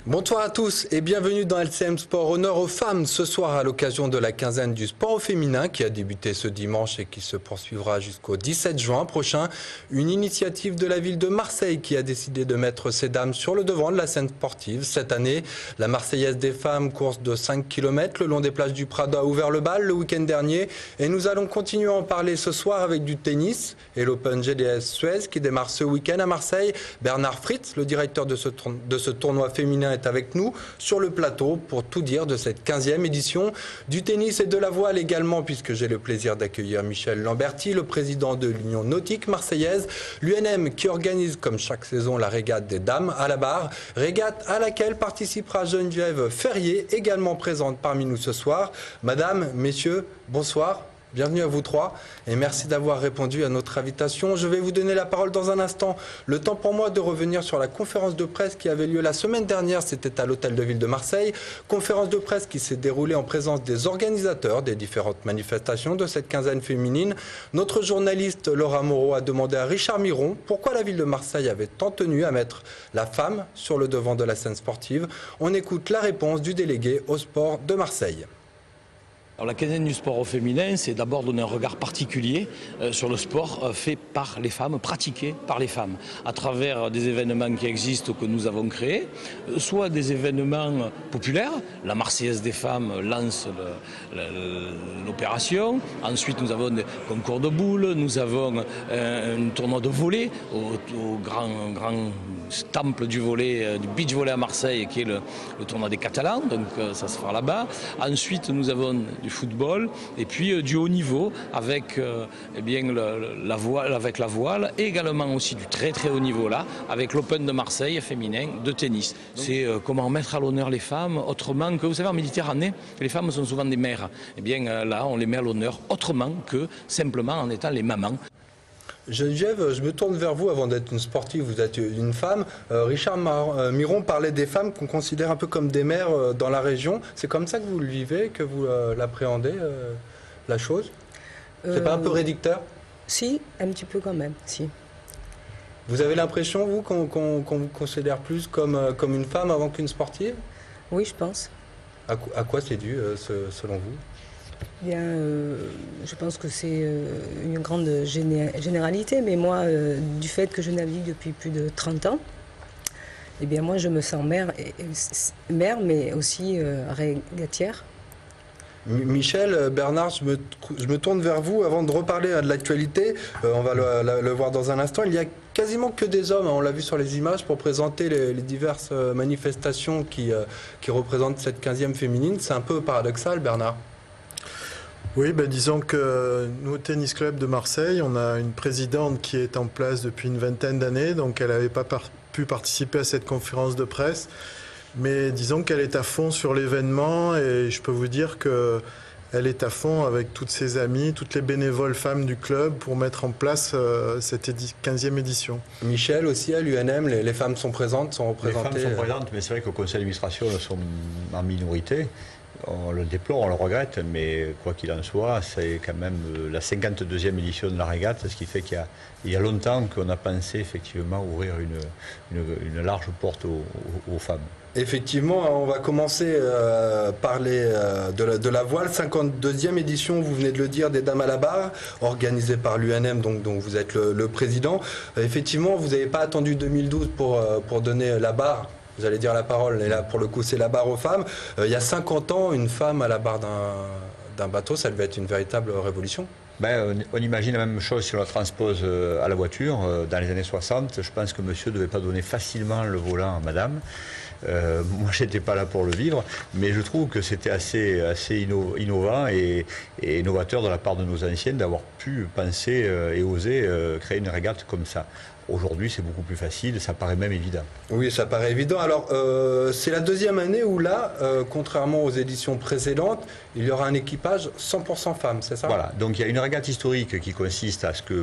Bonsoir à tous et bienvenue dans LCM Sport. Honneur aux femmes ce soir à l'occasion de la quinzaine du sport au féminin qui a débuté ce dimanche et qui se poursuivra jusqu'au 17 juin prochain. Une initiative de la ville de Marseille qui a décidé de mettre ces dames sur le devant de la scène sportive. Cette année, la Marseillaise des femmes, course de 5 km le long des plages du Prado, a ouvert le bal le week-end dernier. Et nous allons continuer à en parler ce soir avec du tennis et l'Open GDS Suez qui démarre ce week-end à Marseille. Bernard Fritz, le directeur de ce tournoi féminin, est avec nous sur le plateau pour tout dire de cette 15e édition du tennis et de la voile également, puisque j'ai le plaisir d'accueillir Michel Lamberti, le président de l'Union nautique marseillaise, l'UNM qui organise comme chaque saison la régate des dames à la barre, régate à laquelle participera Geneviève Ferrier, également présente parmi nous ce soir. Madame, messieurs, bonsoir. Bienvenue à vous trois et merci d'avoir répondu à notre invitation. Je vais vous donner la parole dans un instant. Le temps pour moi de revenir sur la conférence de presse qui avait lieu la semaine dernière. C'était à l'Hôtel de Ville de Marseille. Conférence de presse qui s'est déroulée en présence des organisateurs des différentes manifestations de cette quinzaine féminine. Notre journaliste Laura Moreau a demandé à Richard Miron pourquoi la ville de Marseille avait tant tenu à mettre la femme sur le devant de la scène sportive. On écoute la réponse du délégué au sport de Marseille. Alors, la quinzaine du sport au féminin, c'est d'abord donner un regard particulier sur le sport fait par les femmes, pratiqué par les femmes, à travers des événements qui existent, que nous avons créés, soit des événements populaires. La Marseillaise des femmes lance l'opération. Ensuite, nous avons des concours de boules, nous avons un tournoi de volley au grand temple du volley, du beach volley à Marseille, qui est le tournoi des Catalans, donc ça se fera là-bas. Ensuite, nous avons du football et puis du haut niveau avec la voile et également aussi du très très haut niveau là avec l'Open de Marseille féminin de tennis. C'est comment mettre à l'honneur les femmes autrement que, vous savez, en Méditerranée, les femmes sont souvent des mères. Et bien là, on les met à l'honneur autrement que simplement en étant les mamans. Geneviève, je me tourne vers vous avant d'être une sportive, vous êtes une femme. Richard Miron parlait des femmes qu'on considère un peu comme des mères dans la région. C'est comme ça que vous le vivez, que vous l'appréhendez, la chose? C'est pas un peu réducteur? Si, un petit peu quand même, si. Vous avez l'impression, vous, qu'on vous considère plus comme une femme avant qu'une sportive? Oui, je pense. À quoi c'est dû, selon vous? Bien, je pense que c'est une grande généralité, mais moi, du fait que je navigue depuis plus de 30 ans, eh bien moi je me sens mère, mais aussi régatière. Michel, Bernard, je me tourne vers vous avant de reparler de l'actualité. On va le voir dans un instant. Il y a quasiment que des hommes, on l'a vu sur les images, pour présenter les diverses manifestations qui représentent cette 15e féminine. C'est un peu paradoxal, Bernard. Oui, disons que nous, au Tennis Club de Marseille, on a une présidente qui est en place depuis une vingtaine d'années, donc elle n'avait pas pu participer à cette conférence de presse. Mais disons qu'elle est à fond sur l'événement et je peux vous dire qu'elle est à fond avec toutes ses amies, toutes les bénévoles femmes du club pour mettre en place cette 15e édition. Michel, aussi à l'UNM, les femmes sont présentes, sont représentées? Les femmes sont présentes, mais c'est vrai qu'au conseil d'administration, elles sont en minorité. On le déplore, on le regrette, mais quoi qu'il en soit, c'est quand même la 52e édition de la régate, ce qui fait qu'il y a longtemps qu'on a pensé effectivement ouvrir une large porte aux femmes. Effectivement, on va commencer à parler de la voile. 52e édition, vous venez de le dire, des dames à la barre, organisée par l'UNM, dont vous êtes le président. Effectivement, vous n'avez pas attendu 2012 pour donner la barre. Vous allez dire la parole, et là pour le coup c'est la barre aux femmes. Il y a 50 ans, une femme à la barre d'un bateau, ça devait être une véritable révolution. On imagine la même chose si on la transpose à la voiture. Dans les années 60, je pense que monsieur ne devait pas donner facilement le volant à madame. Moi, je n'étais pas là pour le vivre, mais je trouve que c'était assez innovant et innovateur de la part de nos anciennes d'avoir pu penser et oser créer une régate comme ça. Aujourd'hui, c'est beaucoup plus facile, ça paraît même évident. Oui, ça paraît évident. Alors, c'est la deuxième année où là, contrairement aux éditions précédentes, il y aura un équipage 100% femmes, c'est ça? Voilà, donc il y a une régate historique qui consiste à ce que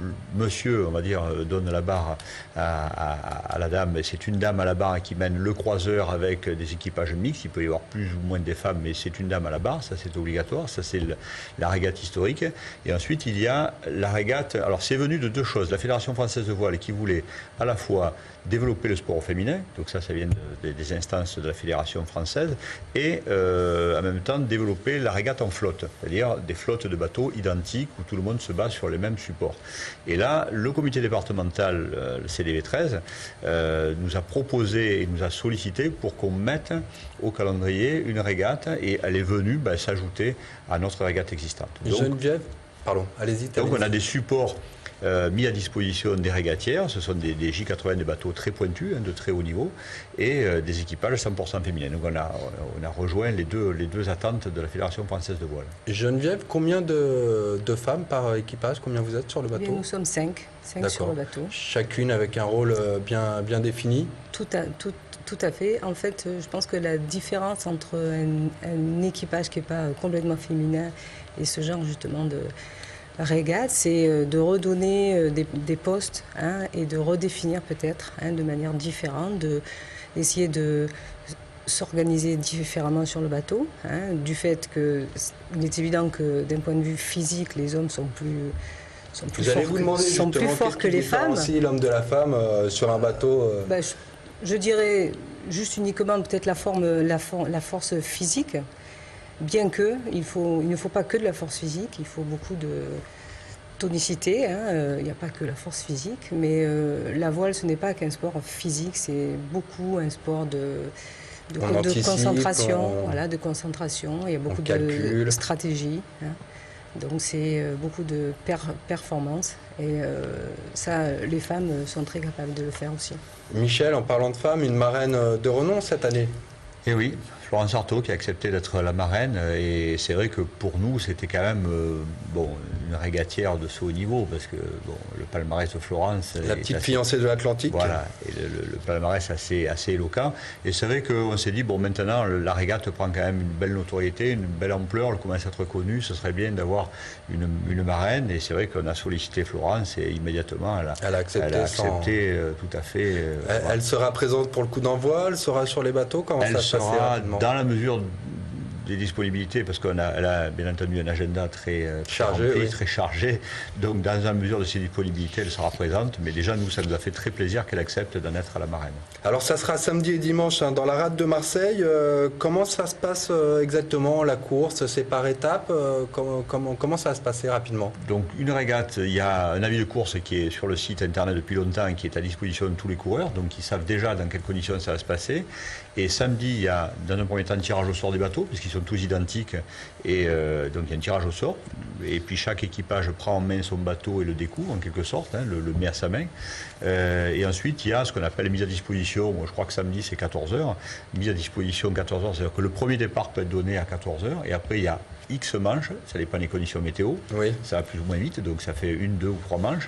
monsieur, on va dire, donne la barre à la dame. C'est une dame à la barre qui mène le croiseur avec des équipages mixtes. Il peut y avoir plus ou moins des femmes, mais c'est une dame à la barre. Ça, c'est obligatoire. Ça, c'est la régate historique. Et ensuite, il y a la régate. Alors, c'est venu de deux choses. La Fédération française de voile qui voulait à la fois développer le sport au féminin, donc ça vient des instances de la Fédération française, et en même temps développer la régate en flotte, c'est-à-dire des flottes de bateaux identiques où tout le monde se base sur les mêmes supports. Et là, le comité départemental, le CDV 13, nous a proposé et nous a sollicité pour qu'on mette au calendrier une régate, et elle est venue s'ajouter à notre régate existante. Donc, Geneviève, pardon, allez-y. Donc on a des supports mis à disposition des régatières. Ce sont des J80, des bateaux très pointus, de très haut niveau, et des équipages 100% féminins. Donc on a rejoint les deux attentes de la Fédération française de voile. Geneviève, combien de femmes par équipage? Combien vous êtes sur le bateau? Nous sommes 5 sur le bateau. Chacune avec un rôle bien défini? Tout à fait. En fait, je pense que la différence entre un équipage qui n'est pas complètement féminin et ce genre justement de régate, c'est de redonner des postes et de redéfinir peut-être de manière différente, d'essayer de s'organiser différemment sur le bateau, du fait qu'il est évident que d'un point de vue physique, les hommes sont plus forts que les femmes. Si l'homme de la femme sur un bateau. Je dirais juste uniquement peut-être la force physique. Bien que, il ne faut pas que de la force physique, il faut beaucoup de tonicité. Il n'y a pas que la force physique, mais la voile, ce n'est pas qu'un sport physique, c'est beaucoup un sport de concentration. De concentration. Il y a beaucoup de stratégie. Donc c'est beaucoup de performance. Et ça, les femmes sont très capables de le faire aussi. Michel, en parlant de femmes, une marraine de renom cette année? Eh oui, Florence Artaud qui a accepté d'être la marraine, et c'est vrai que pour nous c'était quand même une régatière de ce haut niveau, parce que le palmarès de Florence, la petite fiancée de l'Atlantique, voilà, et le palmarès assez éloquent, et c'est vrai qu'on s'est dit maintenant la régate prend quand même une belle notoriété, une belle ampleur, elle commence à être connue, ce serait bien d'avoir une marraine, et c'est vrai qu'on a sollicité Florence et immédiatement elle a accepté tout à fait. Elle sera présente pour le coup d'envoi, elle sera sur les bateaux, comment ça se passe rapidement? Dans la mesure des disponibilités, parce qu'elle a bien entendu un agenda très chargé. Donc, dans la mesure de ses disponibilités, elle sera présente. Mais déjà, nous, ça nous a fait très plaisir qu'elle accepte d'en être à la marraine. Alors, ça sera samedi et dimanche dans la rade de Marseille. Comment ça se passe exactement, la course? C'est par étapes? Comment ça va se passer rapidement? Donc, une régate, il y a un avis de course qui est sur le site internet depuis longtemps et qui est à disposition de tous les coureurs. Donc, ils savent déjà dans quelles conditions ça va se passer. Et samedi, il y a dans un premier temps un tirage au sort des bateaux, puisqu'ils sont tous identiques, et donc il y a un tirage au sort, et puis chaque équipage prend en main son bateau et le découvre en quelque sorte, le met à sa main, et ensuite il y a ce qu'on appelle mise à disposition. Moi, je crois que samedi c'est 14h, mise à disposition 14h, c'est-à-dire que le premier départ peut être donné à 14h, et après il y a X manches, ça dépend des conditions météo, ça va plus ou moins vite, donc ça fait 1, 2 ou 3 manches.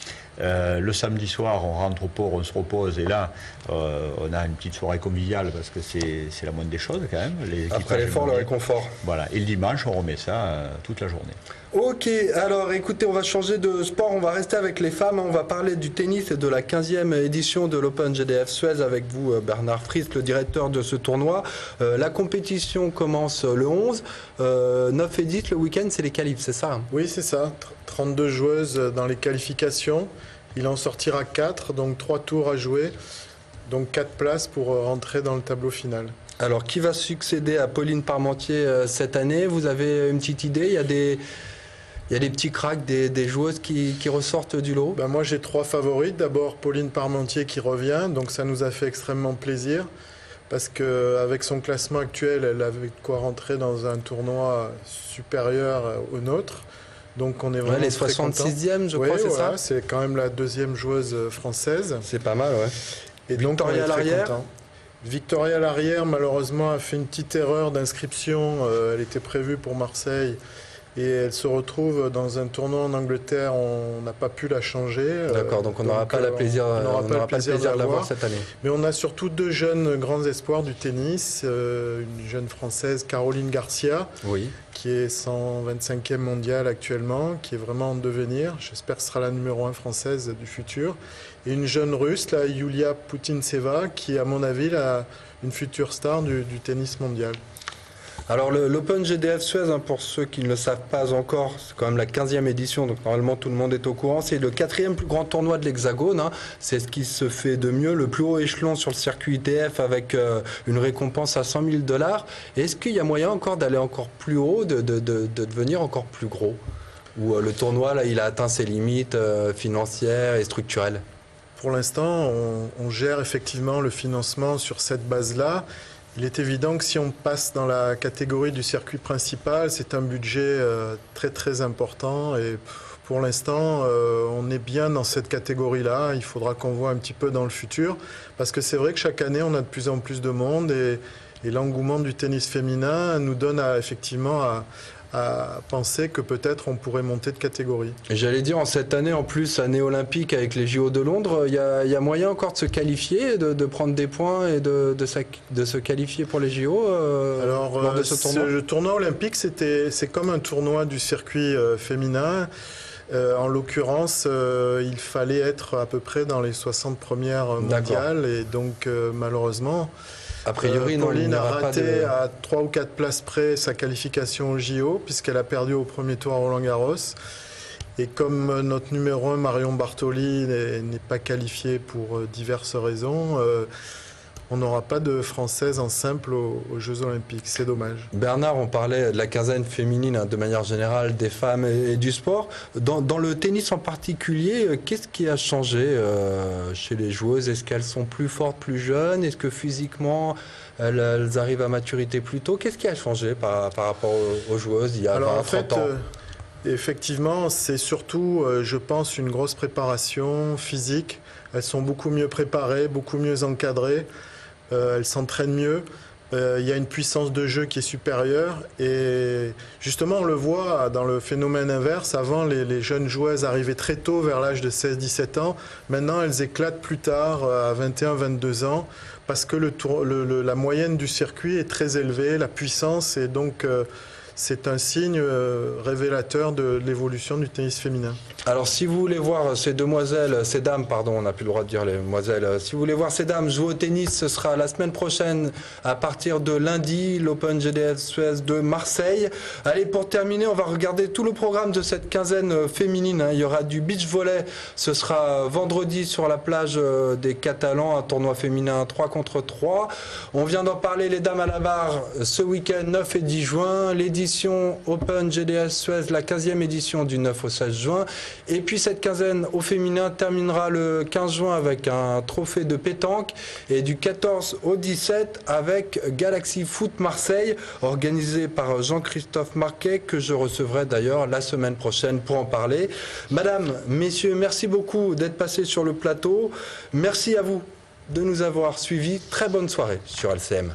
Le samedi soir, on rentre au port, on se repose, et là, on a une petite soirée conviviale, parce que c'est la moindre des choses quand même. Après l'effort, le réconfort. Voilà, et le dimanche, on remet ça toute la journée. Ok, alors écoutez, on va changer de sport, on va rester avec les femmes, on va parler du tennis et de la 15e édition de l'Open GDF Suez avec vous, Bernard Friis, le directeur de ce tournoi. La compétition commence le 11, 9 et 10, le week-end, c'est les qualifs, c'est ça? Oui, c'est ça, 32 joueuses dans les qualifications, il en sortira 4, donc 3 tours à jouer, donc 4 places pour rentrer dans le tableau final. Alors, qui va succéder à Pauline Parmentier cette année? Vous avez une petite idée? Il y a des petits cracks, des joueuses qui ressortent du lot? Moi, j'ai 3 favorites. D'abord, Pauline Parmentier qui revient, donc ça nous a fait extrêmement plaisir, parce qu'avec son classement actuel, elle avait de quoi rentrer dans un tournoi supérieur au nôtre. Donc on est vraiment les 66e, je crois, c'est ça? C'est quand même la 2e joueuse française. C'est pas mal, ouais. Et donc on est très content. Victoria Larrière, malheureusement, a fait une petite erreur d'inscription. Elle était prévue pour Marseille. Et elle se retrouve dans un tournoi en Angleterre, on n'a pas pu la changer. D'accord, donc on n'aura pas le plaisir de la voir cette année. Mais on a surtout 2 jeunes grands espoirs du tennis. Une jeune Française, Caroline Garcia, oui, qui est 125e mondiale actuellement, qui est vraiment en devenir. J'espère que ce sera la numéro 1 française du futur. Et une jeune Russe, là, Yulia Putintseva, qui est à mon avis une future star du tennis mondial. Alors l'Open GDF Suez, pour ceux qui ne le savent pas encore, c'est quand même la 15e édition, donc normalement tout le monde est au courant. C'est le 4e plus grand tournoi de l'Hexagone. C'est ce qui se fait de mieux, le plus haut échelon sur le circuit ITF avec une récompense à 100 000 $. Est-ce qu'il y a moyen encore d'aller encore plus haut, de devenir encore plus gros? Ou le tournoi, là, il a atteint ses limites financières et structurelles? Pour l'instant, on gère effectivement le financement sur cette base-là. Il est évident que si on passe dans la catégorie du circuit principal, c'est un budget très très important et pour l'instant, on est bien dans cette catégorie-là. Il faudra qu'on voit un petit peu dans le futur parce que c'est vrai que chaque année, on a de plus en plus de monde et l'engouement du tennis féminin nous donne effectivement à penser que peut-être on pourrait monter de catégorie. Et j'allais dire, en cette année, en plus, année olympique avec les JO de Londres, il y a moyen encore de se qualifier, de prendre des points et de se qualifier pour les JO lors de ce tournoi? Le tournoi olympique, c'est comme un tournoi du circuit féminin. En l'occurrence, il fallait être à peu près dans les 60 premières mondiales et donc malheureusement... A priori, Pauline a raté à 3 ou 4 places près sa qualification au JO, puisqu'elle a perdu au premier tour à Roland-Garros. Et comme notre numéro 1, Marion Bartoli, n'est pas qualifiée pour diverses raisons, on n'aura pas de Française en simple aux Jeux Olympiques. C'est dommage. Bernard, on parlait de la quinzaine féminine, de manière générale, des femmes et du sport. Dans le tennis en particulier, qu'est-ce qui a changé chez les joueuses? Est-ce qu'elles sont plus fortes, plus jeunes? Est-ce que physiquement, elles arrivent à maturité plus tôt? Qu'est-ce qui a changé par rapport aux joueuses il y a 20, 30 ans? Effectivement, c'est surtout, je pense, une grosse préparation physique. Elles sont beaucoup mieux préparées, beaucoup mieux encadrées. Elles s'entraînent mieux. Il y a une puissance de jeu qui est supérieure. Et justement, on le voit dans le phénomène inverse. Avant, les jeunes joueuses arrivaient très tôt, vers l'âge de 16-17 ans. Maintenant, elles éclatent plus tard, à 21-22 ans, parce que la moyenne du circuit est très élevée, la puissance, et donc... c'est un signe révélateur de l'évolution du tennis féminin. Alors, si vous voulez voir ces dames, on n'a plus le droit de dire les demoiselles. Si vous voulez voir ces dames jouer au tennis, ce sera la semaine prochaine, à partir de lundi, l'Open GDF Suez de Marseille. Allez, pour terminer, on va regarder tout le programme de cette quinzaine féminine. Il y aura du beach volley. Ce sera vendredi sur la plage des Catalans, un tournoi féminin 3 contre 3. On vient d'en parler, les dames à la barre, ce week-end 9 et 10 juin. L'édition Open GDF Suez, la 15e édition du 9 au 16 juin. Et puis cette quinzaine au féminin terminera le 15 juin avec un trophée de pétanque et du 14 au 17 avec Galaxy Foot Marseille, organisé par Jean-Christophe Marquet, que je recevrai d'ailleurs la semaine prochaine pour en parler. Madame, messieurs, merci beaucoup d'être passés sur le plateau. Merci à vous de nous avoir suivis. Très bonne soirée sur LCM.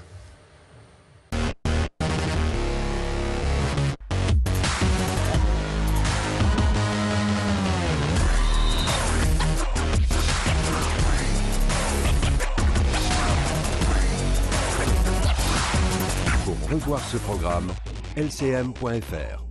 Pour revoir ce programme, lcm.fr.